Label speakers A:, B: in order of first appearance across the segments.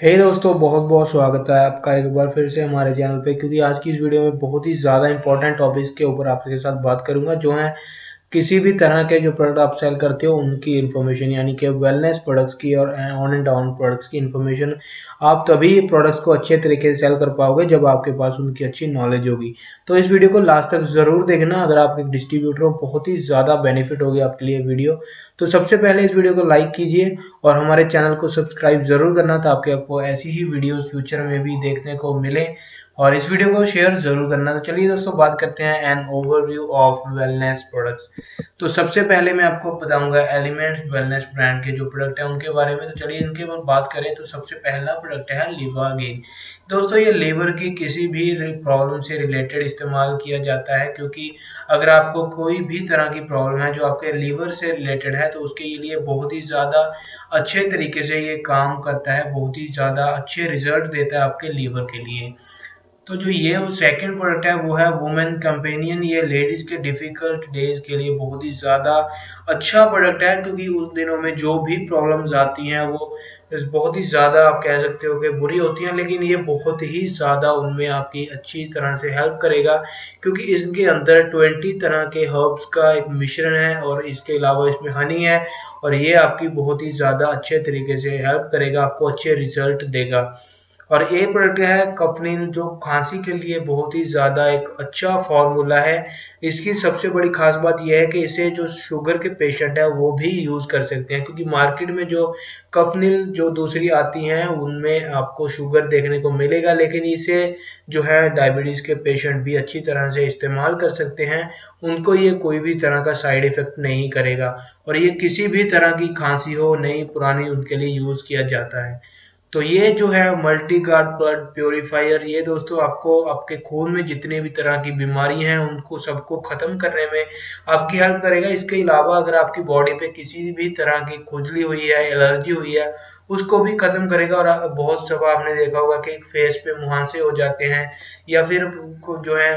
A: दोस्तों, बहुत बहुत स्वागत है आपका एक बार फिर से हमारे चैनल पे। क्योंकि आज की इस वीडियो में बहुत ही ज़्यादा इंपॉर्टेंट टॉपिक्स के ऊपर आपके साथ बात करूंगा, जो है किसी भी तरह के जो प्रोडक्ट आप सेल करते हो उनकी इन्फॉर्मेशन, यानी कि वेलनेस प्रोडक्ट्स की और ऑन एंड डाउन प्रोडक्ट्स की इन्फॉर्मेशन। आप तभी प्रोडक्ट्स को अच्छे तरीके से सेल कर पाओगे जब आपके पास उनकी अच्छी नॉलेज होगी। तो इस वीडियो को लास्ट तक ज़रूर देखना। अगर आप एक डिस्ट्रीब्यूटर हो, बहुत ही ज़्यादा बेनिफिट होगी आपके लिए वीडियो। तो सबसे पहले इस वीडियो को लाइक कीजिए और हमारे चैनल को सब्सक्राइब ज़रूर करना, ताकि आपको ऐसी ही वीडियोस फ्यूचर में भी देखने को मिले। और इस वीडियो को शेयर जरूर करना। तो चलिए दोस्तों, बात करते हैं an overview of wellness products. तो सबसे पहले मैं आपको बताऊंगा एलिमेंट्स वेलनेस ब्रांड के जो प्रोडक्ट है उनके बारे में। तो चलिए इनके बारे में बात करें। तो सबसे पहला प्रोडक्ट है लिवागेन। दोस्तों, ये लीवर की किसी भी प्रॉब्लम से रिलेटेड इस्तेमाल किया जाता है, क्योंकि अगर आपको कोई भी तरह की प्रॉब्लम है जो आपके लीवर से रिलेटेड है, तो उसके लिए बहुत ही ज़्यादा अच्छे तरीके से ये काम करता है, बहुत ही ज़्यादा अच्छे रिजल्ट देता है आपके लीवर के लिए। तो जो ये सेकंड प्रोडक्ट है वो है वुमेन कंपेनियन। ये लेडीज के डिफिकल्ट डेज के लिए बहुत ही ज़्यादा अच्छा प्रोडक्ट है, क्योंकि उस दिनों में जो भी प्रॉब्लम्स आती हैं वो बहुत ही ज़्यादा, आप कह सकते हो कि बुरी होती हैं, लेकिन ये बहुत ही ज़्यादा उनमें आपकी अच्छी तरह से हेल्प करेगा, क्योंकि इसके अंदर 20 तरह के हर्ब्स का एक मिश्रण है और इसके अलावा इसमें हनी है, और ये आपकी बहुत ही ज़्यादा अच्छे तरीके से हेल्प करेगा, आपको अच्छे रिजल्ट देगा। और ये प्रोडक्ट है कफनिल, जो खांसी के लिए बहुत ही ज़्यादा एक अच्छा फार्मूला है। इसकी सबसे बड़ी खास बात यह है कि इसे जो शुगर के पेशेंट है वो भी यूज़ कर सकते हैं, क्योंकि मार्केट में जो कफनिल जो दूसरी आती हैं उनमें आपको शुगर देखने को मिलेगा, लेकिन इसे जो है डायबिटीज़ के पेशेंट भी अच्छी तरह से इस्तेमाल कर सकते हैं। उनको ये कोई भी तरह का साइड इफ़ेक्ट नहीं करेगा, और ये किसी भी तरह की खांसी हो, नई पुरानी, उनके लिए यूज़ किया जाता है। तो ये जो है मल्टी गार्ड ब्लड प्योरीफायर, ये दोस्तों आपको आपके खून में जितने भी तरह की बीमारी हैं उनको सबको ख़त्म करने में आपकी हेल्प करेगा। इसके अलावा अगर आपकी बॉडी पे किसी भी तरह की खुजली हुई है, एलर्जी हुई है, उसको भी ख़त्म करेगा। और बहुत सब आपने देखा होगा कि फेस पे मुहांसे हो जाते हैं, या फिर जो है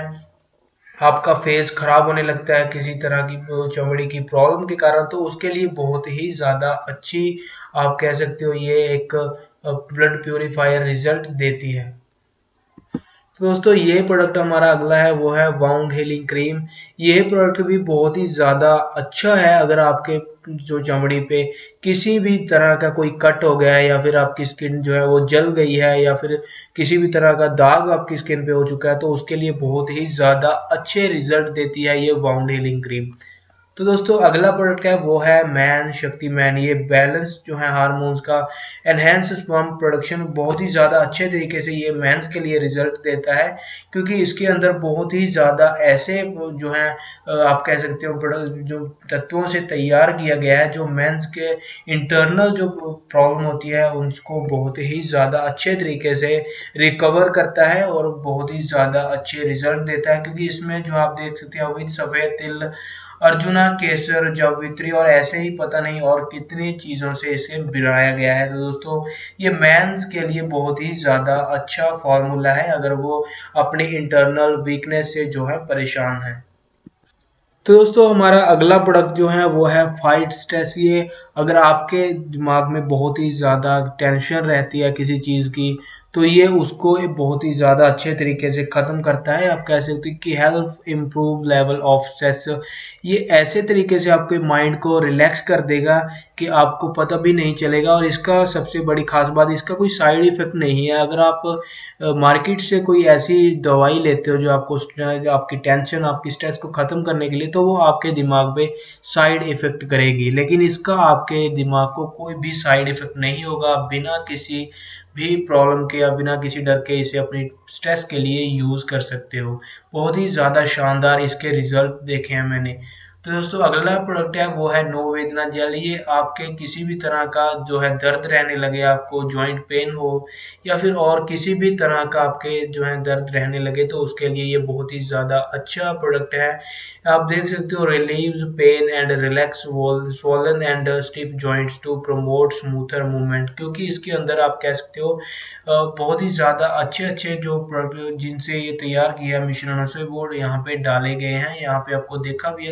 A: आपका फेस खराब होने लगता है किसी तरह की चमड़ी की प्रॉब्लम के कारण, तो उसके लिए बहुत ही ज़्यादा अच्छी, आप कह सकते हो, ये एक ब्लड प्यूरिफायर रिजल्ट देती है। तो दोस्तों, ये प्रोडक्ट हमारा अगला है वो है वाउंड हीलिंग क्रीम। ये प्रोडक्ट भी बहुत ही ज़्यादा अच्छा है अगर आपके जो चमड़ी पे किसी भी तरह का कोई कट हो गया है, या फिर आपकी स्किन जो है वो जल गई है, या फिर किसी भी तरह का दाग आपकी स्किन पे हो चुका है, तो उसके लिए बहुत ही ज़्यादा अच्छे रिजल्ट देती है ये वाउंड हीलिंग क्रीम। तो दोस्तों, अगला प्रोडक्ट है वो है मैन शक्ति मैन। ये बैलेंस जो है हार्मोन्स का, एनहेंस स्पर्म प्रोडक्शन, बहुत ही ज़्यादा अच्छे तरीके से ये मेंस के लिए रिजल्ट देता है, क्योंकि इसके अंदर बहुत ही ज़्यादा ऐसे जो है आप कह सकते हो जो तत्वों से तैयार किया गया है, जो मेंस के इंटरनल जो प्रॉब्लम होती है उसको बहुत ही ज़्यादा अच्छे तरीके से रिकवर करता है और बहुत ही ज़्यादा अच्छे रिजल्ट देता है। क्योंकि इसमें जो आप देख सकते हैं अवित सफ़ेद तिल, अर्जुना केसर, जावित्री और ऐसे ही पता नहीं और कितनी चीज़ों से इसे बनाया गया है। तो दोस्तों, ये मेंस के लिए बहुत ही ज़्यादा अच्छा फार्मूला है अगर वो अपनी इंटरनल वीकनेस से जो है परेशान है। तो दोस्तों, हमारा अगला प्रोडक्ट जो है वो है फाइट स्ट्रेस। ये अगर आपके दिमाग में बहुत ही ज़्यादा टेंशन रहती है किसी चीज़ की, तो ये उसको बहुत ही ज़्यादा अच्छे तरीके से ख़त्म करता है। आप कह सकते हैं कि help improve level of stress. ये ऐसे तरीके से आपके माइंड को रिलैक्स कर देगा कि आपको पता भी नहीं चलेगा। और इसका सबसे बड़ी खास बात, इसका कोई साइड इफ़ेक्ट नहीं है। अगर आप मार्केट से कोई ऐसी दवाई लेते हो जो आपको आपकी टेंशन, आपकी स्ट्रेस को ख़त्म करने के लिए, तो वो आपके दिमाग पे साइड इफ़ेक्ट करेगी, लेकिन इसका आपके दिमाग को कोई भी साइड इफ़ेक्ट नहीं होगा। बिना किसी भी प्रॉब्लम के या बिना किसी डर के इसे अपनी स्ट्रेस के लिए यूज़ कर सकते हो। बहुत ही ज़्यादा शानदार इसके रिजल्ट देखे हैं मैंने। तो दोस्तों, अगला प्रोडक्ट है वो है नो वेदना जेल। ये आपके किसी भी तरह का जो है दर्द रहने लगे, आपको जॉइंट पेन हो, या फिर और किसी भी तरह का आपके जो है दर्द रहने लगे, तो उसके लिए ये बहुत ही ज़्यादा अच्छा प्रोडक्ट है। आप देख सकते हो relieves pain and relax swollen and stiff joints to promote smoother movement. क्योंकि इसके अंदर आप कह सकते हो बहुत ही ज़्यादा अच्छे अच्छे जो प्रोडक्ट जिनसे ये तैयार किया मिश्रणों से वो यहाँ पे डाले गए हैं। यहाँ पे आपको देखा भी है 3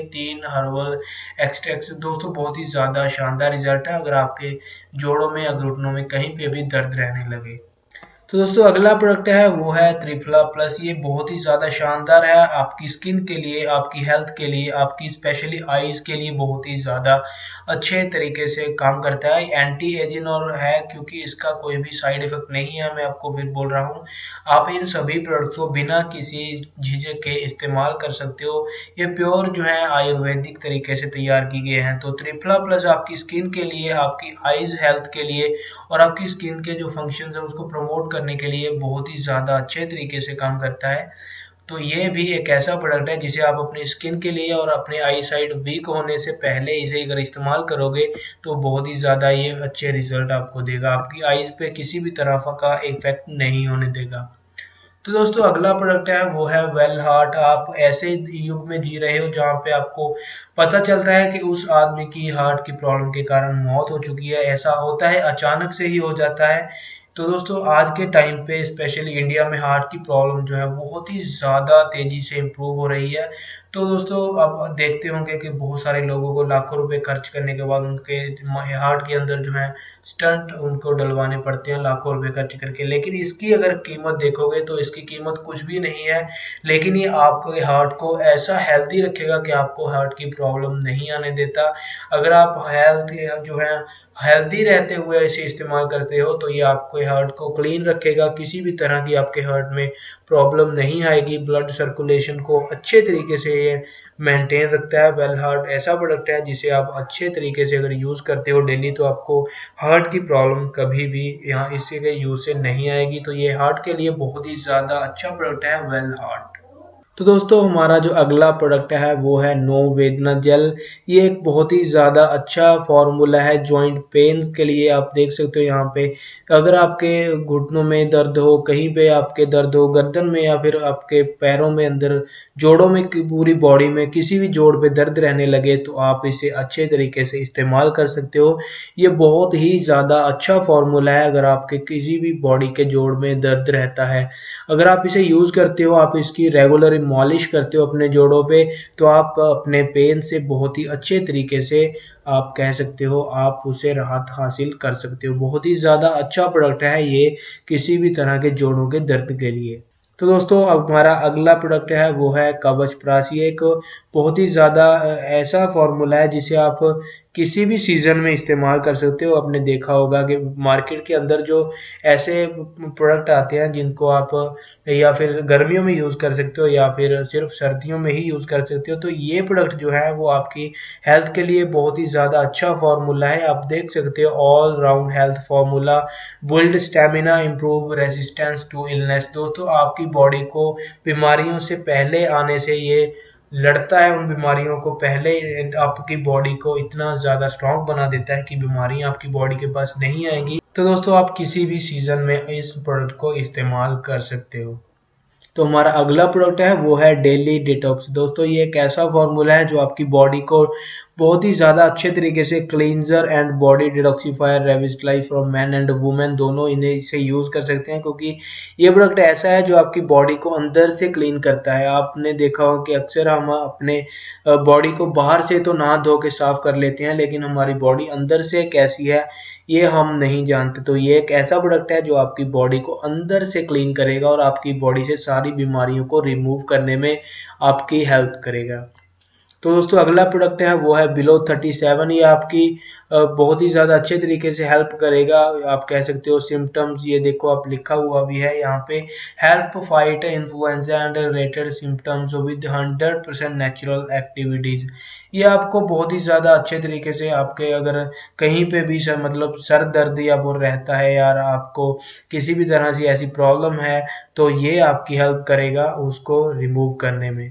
A: हर्बल एक्सट्रैक्ट। दोस्तों बहुत ही ज़्यादा शानदार रिजल्ट है अगर आपके जोड़ों में या घुटनों में कहीं पे भी दर्द रहने लगे। तो दोस्तों अगला प्रोडक्ट है वो है त्रिफला प्लस। ये बहुत ही ज़्यादा शानदार है आपकी स्किन के लिए, आपकी हेल्थ के लिए, आपकी स्पेशली आईज के लिए बहुत ही ज़्यादा अच्छे तरीके से काम करता है। एंटी एजिंग और है क्योंकि इसका कोई भी साइड इफेक्ट नहीं है। मैं आपको फिर बोल रहा हूँ आप इन सभी प्रोडक्ट्स को बिना किसी झिझक के इस्तेमाल कर सकते हो। ये प्योर जो है आयुर्वेदिक तरीके से तैयार की गए हैं। तो त्रिफला प्लस आपकी स्किन के लिए, आपकी आईज हेल्थ के लिए और आपकी स्किन के जो फंक्शंस है उसको प्रमोट करने के लिए बहुत ही ज़्यादा अच्छे तरीके से काम करता है। तो ये भी एक ऐसा प्रोडक्ट है जिसे आप अपनी स्किन के लिए और अपने आई साइड वीक होने से पहले इसे अगर इस्तेमाल करोगे तो बहुत ही ज़्यादा ये अच्छे रिजल्ट आपको देगा, आपकी आईज पे किसी भी तरह का इफेक्ट नहीं होने देगा। तो दोस्तों अगला प्रोडक्ट है वो है वेल हार्ट। आप ऐसे युग में जी रहे हो जहाँ पे आपको पता चलता है कि उस आदमी की हार्ट की प्रॉब्लम के कारण मौत हो चुकी है। ऐसा होता है, अचानक से ही हो जाता है। तो दोस्तों आज के टाइम पे स्पेशली इंडिया में हार्ट की प्रॉब्लम जो है बहुत ही ज़्यादा तेज़ी से इम्प्रूव हो रही है। तो दोस्तों अब देखते होंगे कि बहुत सारे लोगों को लाखों रुपए खर्च करने के बाद उनके हार्ट के अंदर जो है स्टंट उनको डलवाने पड़ते हैं लाखों रुपए खर्च करके। लेकिन इसकी अगर कीमत देखोगे तो इसकी कीमत कुछ भी नहीं है, लेकिन ये आपके हार्ट को ऐसा हेल्दी रखेगा कि आपको हार्ट की प्रॉब्लम नहीं आने देता। अगर आप हेल्थ जो है हेल्दी रहते हुए इसे इस्तेमाल करते हो तो ये आपके हार्ट को क्लीन रखेगा, किसी भी तरह की आपके हार्ट में प्रॉब्लम नहीं आएगी। ब्लड सर्कुलेशन को अच्छे तरीके से ये मेंटेन रखता है। वेल हार्ट ऐसा प्रोडक्ट है जिसे आप अच्छे तरीके से अगर यूज़ करते हो डेली तो आपको हार्ट की प्रॉब्लम कभी भी यहाँ इससे के यूज़ से नहीं आएगी। तो ये हार्ट के लिए बहुत ही ज़्यादा अच्छा प्रोडक्ट है वेल हार्ट। तो दोस्तों हमारा जो अगला प्रोडक्ट है वो है नो वेदना जेल। ये एक बहुत ही ज़्यादा अच्छा फॉर्मूला है जॉइंट पेन के लिए। आप देख सकते हो यहाँ पे अगर आपके घुटनों में दर्द हो, कहीं पे आपके दर्द हो गर्दन में या फिर आपके पैरों में अंदर जोड़ों में, पूरी बॉडी में किसी भी जोड़ पे दर्द रहने लगे तो आप इसे अच्छे तरीके से इस्तेमाल कर सकते हो। ये बहुत ही ज़्यादा अच्छा फॉर्मूला है अगर आपके किसी भी बॉडी के जोड़ में दर्द रहता है। अगर आप इसे यूज़ करते हो, आप इसकी रेगुलर मॉलिश करते हो अपने जोड़ों पे तो आप अपने पेन से बहुत ही अच्छे तरीके से आप कह सकते हो आप उसे राहत हासिल कर सकते हो। बहुत ही ज़्यादा अच्छा प्रोडक्ट है ये किसी भी तरह के जोड़ों के दर्द के लिए। तो दोस्तों अब हमारा अगला प्रोडक्ट है वो है कवच प्राश। ये एक बहुत ही ज़्यादा ऐसा फॉर्मूला है जिसे आप किसी भी सीज़न में इस्तेमाल कर सकते हो। आपने देखा होगा कि मार्केट के अंदर जो ऐसे प्रोडक्ट आते हैं जिनको आप या फिर गर्मियों में यूज़ कर सकते हो या फिर सिर्फ सर्दियों में ही यूज़ कर सकते हो। तो ये प्रोडक्ट जो है वो आपकी हेल्थ के लिए बहुत ही ज़्यादा अच्छा फॉर्मूला है। आप देख सकते हो all round health formula, build stamina, improve resistance to illness. दोस्तों आपकी बॉडी को बीमारियों से पहले आने से ये लड़ता है, उन बीमारियों को पहले आपकी बॉडी को इतना ज़्यादा स्ट्रॉन्ग बना देता है कि बीमारियां आपकी बॉडी के पास नहीं आएंगी। तो दोस्तों आप किसी भी सीज़न में इस प्रोडक्ट को इस्तेमाल कर सकते हो। तो हमारा अगला प्रोडक्ट है वो है डेली डिटॉक्स। दोस्तों ये एक ऐसा फॉर्मूला है जो आपकी बॉडी को बहुत ही ज़्यादा अच्छे तरीके से cleanser and body detoxifier revitalise from man and women दोनों इन्हें इसे यूज़ कर सकते हैं क्योंकि ये प्रोडक्ट ऐसा है जो आपकी बॉडी को अंदर से क्लीन करता है। आपने देखा होगा कि अक्सर हम अपने बॉडी को बाहर से तो नहा धो के साफ कर लेते हैं लेकिन हमारी बॉडी अंदर से कैसी है ये हम नहीं जानते। तो ये एक ऐसा प्रोडक्ट है जो आपकी बॉडी को अंदर से क्लीन करेगा और आपकी बॉडी से सारी बीमारियों को रिमूव करने में आपकी हेल्प करेगा। तो दोस्तों अगला प्रोडक्ट है वो है बिलो 37। ये आपकी बहुत ही ज़्यादा अच्छे तरीके से हेल्प करेगा। आप कह सकते हो सिम्टम्स, ये देखो आप लिखा हुआ भी है यहाँ पे, help fight influenza and related symptoms with 100% natural activities. ये आपको बहुत ही ज़्यादा अच्छे तरीके से आपके अगर कहीं पे भी मतलब सर दर्द या वो रहता है यार, आपको किसी भी तरह से ऐसी प्रॉब्लम है तो ये आपकी हेल्प करेगा उसको रिमूव करने में।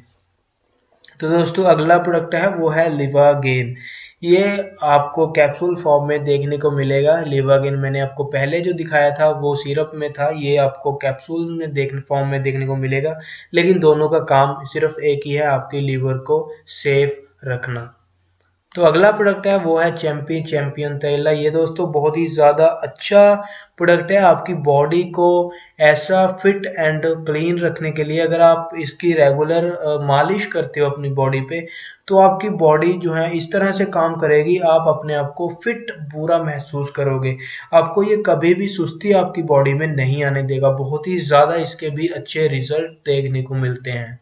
A: तो दोस्तों अगला प्रोडक्ट है वो है लिवागेन। ये आपको कैप्सूल फॉर्म में देखने को मिलेगा। लिवागेन मैंने आपको पहले जो दिखाया था वो सिरप में था, ये आपको कैप्सूल में फॉर्म में देखने को मिलेगा। लेकिन दोनों का काम सिर्फ एक ही है, आपकी लीवर को सेफ रखना। तो अगला प्रोडक्ट है वो है चैंपियन तेल। ये दोस्तों बहुत ही ज़्यादा अच्छा प्रोडक्ट है आपकी बॉडी को ऐसा फिट एंड क्लीन रखने के लिए। अगर आप इसकी रेगुलर मालिश करते हो अपनी बॉडी पे, तो आपकी बॉडी जो है इस तरह से काम करेगी, आप अपने आप को फिट पूरा महसूस करोगे। आपको ये कभी भी सुस्ती आपकी बॉडी में नहीं आने देगा। बहुत ही ज़्यादा इसके भी अच्छे रिजल्ट देखने को मिलते हैं।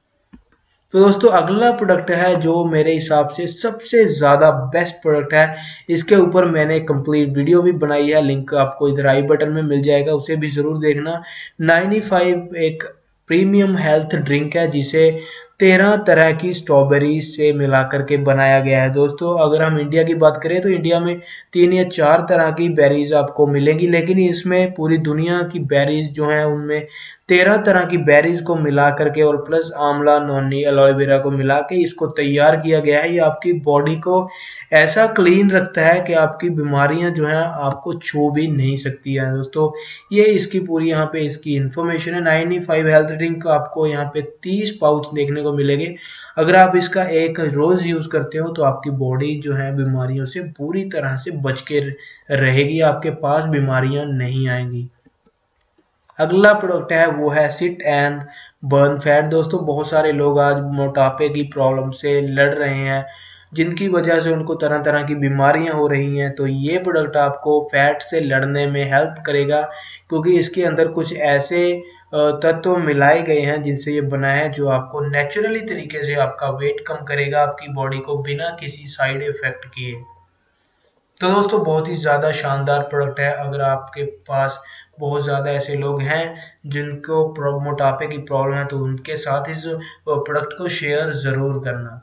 A: तो दोस्तों अगला प्रोडक्ट है जो मेरे हिसाब से सबसे ज़्यादा बेस्ट प्रोडक्ट है। इसके ऊपर मैंने कंप्लीट वीडियो भी बनाई है, लिंक आपको इधर आई बटन में मिल जाएगा, उसे भी ज़रूर देखना। 95 एक प्रीमियम हेल्थ ड्रिंक है जिसे 13 तरह की स्ट्रॉबेरी से मिला करके बनाया गया है। दोस्तों अगर हम इंडिया की बात करें तो इंडिया में 3 या 4 तरह की बेरीज आपको मिलेंगी, लेकिन इसमें पूरी दुनिया की बेरीज जो हैं उनमें 13 तरह की बेरीज को मिला करके और प्लस आंवला, नोनी, एलोवेरा को मिला के इसको तैयार किया गया है। ये आपकी बॉडी को ऐसा क्लीन रखता है कि आपकी बीमारियां जो हैं आपको छू भी नहीं सकती हैं। दोस्तों ये इसकी पूरी यहाँ पे इसकी इन्फॉर्मेशन है। 95 हेल्थ ड्रिंक आपको यहाँ पे 30 पाउच देखने को मिलेंगे। अगर आप इसका एक रोज यूज करते हो तो आपकी बॉडी जो है बीमारियों से पूरी तरह से बच के रहेगी, आपके पास बीमारियां नहीं आएंगी। अगला प्रोडक्ट है वो है सिट एंड बर्न फैट। दोस्तों बहुत सारे लोग आज मोटापे की प्रॉब्लम से लड़ रहे हैं, जिनकी वजह से उनको तरह तरह की बीमारियां हो रही हैं। तो ये प्रोडक्ट आपको फैट से लड़ने में हेल्प करेगा, क्योंकि इसके अंदर कुछ ऐसे तत्व मिलाए गए हैं जिनसे ये बना है जो आपको नेचुरली तरीके से आपका वेट कम करेगा, आपकी बॉडी को बिना किसी साइड इफेक्ट किए। तो दोस्तों बहुत ही ज़्यादा शानदार प्रोडक्ट है। अगर आपके पास बहुत ज़्यादा ऐसे लोग हैं जिनको मोटापे की प्रॉब्लम है तो उनके साथ इस प्रोडक्ट को शेयर ज़रूर करना।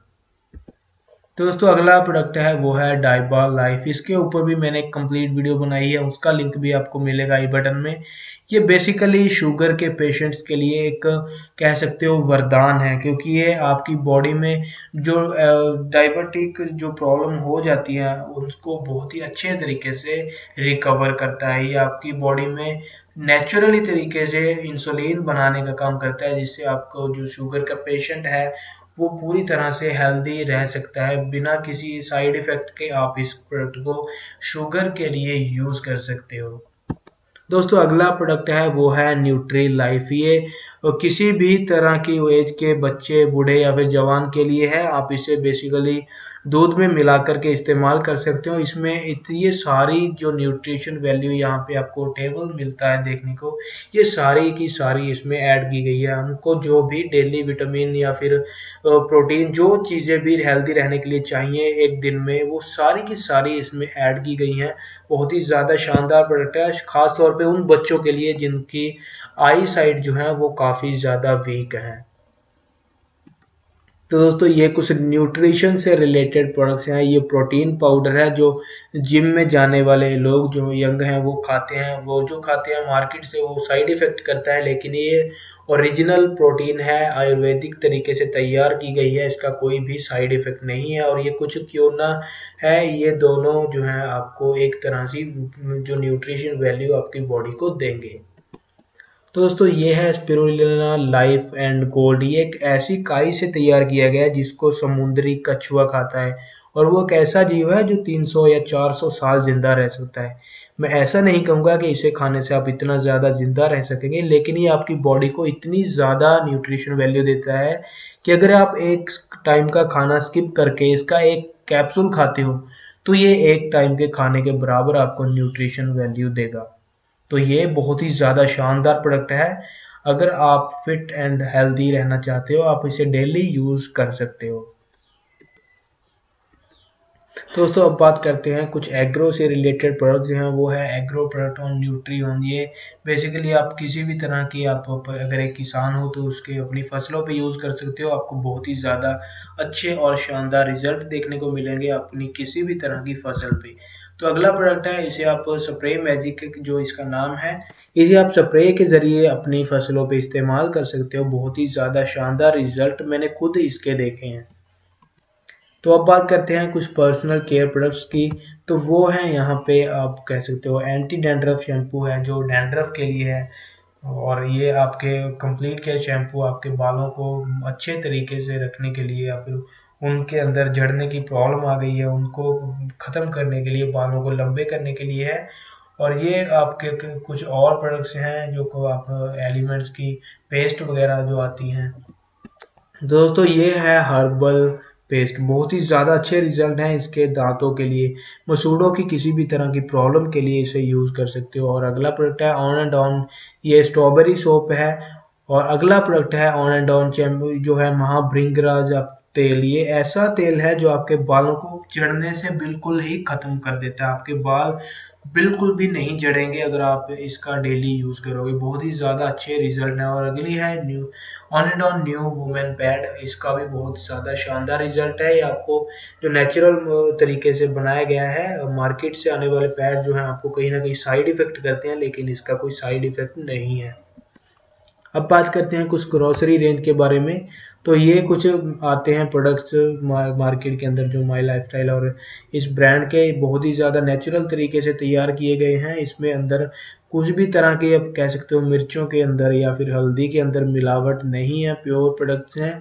A: तो दोस्तों अगला प्रोडक्ट है वो है डाइबा लाइफ। इसके ऊपर भी मैंने एक कंप्लीट वीडियो बनाई है, उसका लिंक भी आपको मिलेगा आई बटन में। ये बेसिकली शुगर के पेशेंट्स के लिए एक कह सकते हो वरदान है, क्योंकि ये आपकी बॉडी में जो डायबिटिक जो प्रॉब्लम हो जाती है उसको बहुत ही अच्छे तरीके से रिकवर करता है। ये आपकी बॉडी में नेचुरली तरीके से इंसुलिन बनाने का काम करता है, जिससे आपको जो शुगर का पेशेंट है वो पूरी तरह से हेल्दी रह सकता है बिना किसी साइड इफेक्ट के। आप इस प्रोडक्ट को शुगर के लिए यूज कर सकते हो। दोस्तों अगला प्रोडक्ट है वो है न्यूट्री लाइफ। ये किसी भी तरह की एज के बच्चे, बूढ़े या फिर जवान के लिए है। आप इसे बेसिकली दूध में मिला करके इस्तेमाल कर सकते हो। इसमें ये सारी जो न्यूट्रिशन वैल्यू यहाँ पे आपको टेबल मिलता है देखने को, ये सारी की सारी इसमें ऐड की गई है। हमको जो भी डेली विटामिन या फिर प्रोटीन जो चीज़ें भी हेल्दी रहने के लिए चाहिए एक दिन में, वो सारी की सारी इसमें ऐड की गई हैं। बहुत ही ज़्यादा शानदार प्रोडक्ट है, खास तौर पे उन बच्चों के लिए जिनकी आई साइट जो है वो काफ़ी ज़्यादा वीक है। तो दोस्तों ये कुछ न्यूट्रिशन से रिलेटेड प्रोडक्ट्स हैं। ये प्रोटीन पाउडर है जो जिम में जाने वाले लोग जो यंग हैं वो खाते हैं। वो जो खाते हैं मार्केट से वो साइड इफेक्ट करता है, लेकिन ये ओरिजिनल प्रोटीन है, आयुर्वेदिक तरीके से तैयार की गई है, इसका कोई भी साइड इफेक्ट नहीं है। और ये कुछ क्यों ना है, ये दोनों जो हैं आपको एक तरह से जो न्यूट्रिशन वैल्यू आपकी बॉडी को देंगे। तो दोस्तों ये है स्पिरुलिना लाइफ एंड गोल्ड। ये एक ऐसी काई से तैयार किया गया है जिसको समुद्री कछुआ खाता है, और वो एक ऐसा जीव है जो 300 या 400 साल जिंदा रह सकता है। मैं ऐसा नहीं कहूँगा कि इसे खाने से आप इतना ज़्यादा जिंदा रह सकेंगे, लेकिन ये आपकी बॉडी को इतनी ज़्यादा न्यूट्रिशन वैल्यू देता है कि अगर आप एक टाइम का खाना स्किप करके इसका एक कैप्सूल खाते हो तो ये एक टाइम के खाने के बराबर आपको न्यूट्रिशन वैल्यू देगा। तो ये बहुत ही ज़्यादा शानदार प्रोडक्ट है। अगर आप फिट एंड हेल्दी रहना चाहते हो आप इसे डेली यूज़ कर सकते हो। तो दोस्तों अब बात करते हैं कुछ एग्रो से रिलेटेड प्रोडक्ट्स हैं। वो है agro product on nutri on. ये बेसिकली आप किसी भी तरह की आप अगर एक किसान हो तो उसके अपनी फसलों पे यूज़ कर सकते हो। आपको बहुत ही ज़्यादा अच्छे और शानदार रिजल्ट देखने को मिलेंगे अपनी किसी भी तरह की फसल पे। तो अगला प्रोडक्ट है, इसे आप स्प्रे मैजिक जो इसका नाम है, इसे आप स्प्रे के ज़रिए अपनी फसलों पे इस्तेमाल कर सकते हो। बहुत ही ज़्यादा शानदार रिजल्ट मैंने खुद इसके देखे हैं। तो अब बात करते हैं कुछ पर्सनल केयर प्रोडक्ट्स की। तो वो है यहाँ पे आप कह सकते हो एंटी डैंड्रफ शैम्पू है जो डैंड्रफ के लिए है, और ये आपके कंप्लीट केयर शैम्पू आपके बालों को अच्छे तरीके से रखने के लिए या फिर उनके अंदर झड़ने की प्रॉब्लम आ गई है, उनको ख़त्म करने के लिए, बालों को लंबे करने के लिए है। और ये आपके कुछ और प्रोडक्ट्स हैं जो को आप एलिमेंट्स की पेस्ट वगैरह जो आती हैं। दोस्तों ये है हर्बल पेस्ट, बहुत ही ज़्यादा अच्छे रिजल्ट हैं इसके दांतों के लिए। मसूड़ों की किसी भी तरह की प्रॉब्लम के लिए इसे यूज़ कर सकते हो। और अगला प्रोडक्ट है ऑन एंड ऑन, ये स्ट्रॉबेरी सोप है। और अगला प्रोडक्ट है ऑन एंड ऑन जो है महाभृंगराज तेल। ये ऐसा तेल है जो आपके बालों को झड़ने से बिल्कुल ही खत्म कर देता है। आपके बाल बिल्कुल भी नहीं झड़ेंगे अगर आप इसका डेली यूज करोगे। बहुत ही ज्यादा अच्छे रिजल्ट हैं। और अगली है new on and on new women pad. इसका भी बहुत ज्यादा शानदार रिजल्ट है। ये आपको जो नेचुरल तरीके से बनाया गया है, मार्केट से आने वाले पैड जो है आपको कहीं ना कहीं साइड इफेक्ट करते हैं, लेकिन इसका कोई साइड इफेक्ट नहीं है। अब बात करते हैं कुछ ग्रोसरी रेंज के बारे में। तो ये कुछ आते हैं प्रोडक्ट्स मार्केट के अंदर जो माई लाइफस्टाइल और इस ब्रांड के बहुत ही ज़्यादा नेचुरल तरीके से तैयार किए गए हैं। इसमें अंदर कुछ भी तरह के आप कह सकते हो मिर्चों के अंदर या फिर हल्दी के अंदर मिलावट नहीं है, प्योर प्रोडक्ट्स हैं।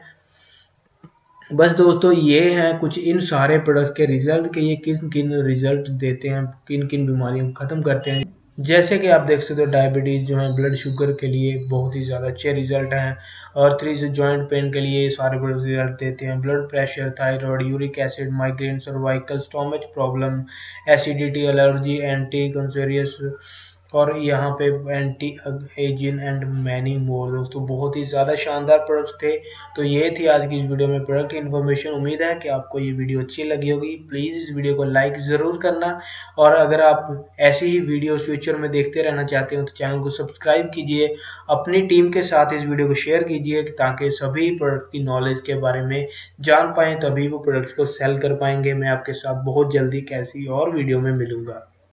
A: बस दोस्तों ये हैं कुछ इन सारे प्रोडक्ट्स के रिजल्ट के ये किन किन रिजल्ट देते हैं, किन किन बीमारियों को ख़त्म करते हैं। जैसे कि आप देख सकते हो डायबिटीज़ जो है, ब्लड शुगर के लिए बहुत ही ज़्यादा अच्छे रिजल्ट हैं। आर्थराइटिस जॉइंट पेन के लिए सारे प्रोडक्ट रिजल्ट देते हैं। Blood pressure, thyroid, uric acid, migraine, cervical, stomach problem, acidity, allergy, anti cancerous और यहाँ पे anti ageing and many more. दोस्तों बहुत ही ज़्यादा शानदार प्रोडक्ट्स थे। तो ये थी आज की इस वीडियो में प्रोडक्ट इन्फॉर्मेशन। उम्मीद है कि आपको ये वीडियो अच्छी लगी होगी। प्लीज़ इस वीडियो को लाइक ज़रूर करना। और अगर आप ऐसी ही वीडियो फ्यूचर में देखते रहना चाहते हो तो चैनल को सब्सक्राइब कीजिए, अपनी टीम के साथ इस वीडियो को शेयर कीजिए ताकि सभी प्रोडक्ट की नॉलेज के बारे में जान पाएँ, तभी वो प्रोडक्ट्स को सेल कर पाएंगे। मैं आपके साथ बहुत जल्दी कैसी और वीडियो में मिलूंगा।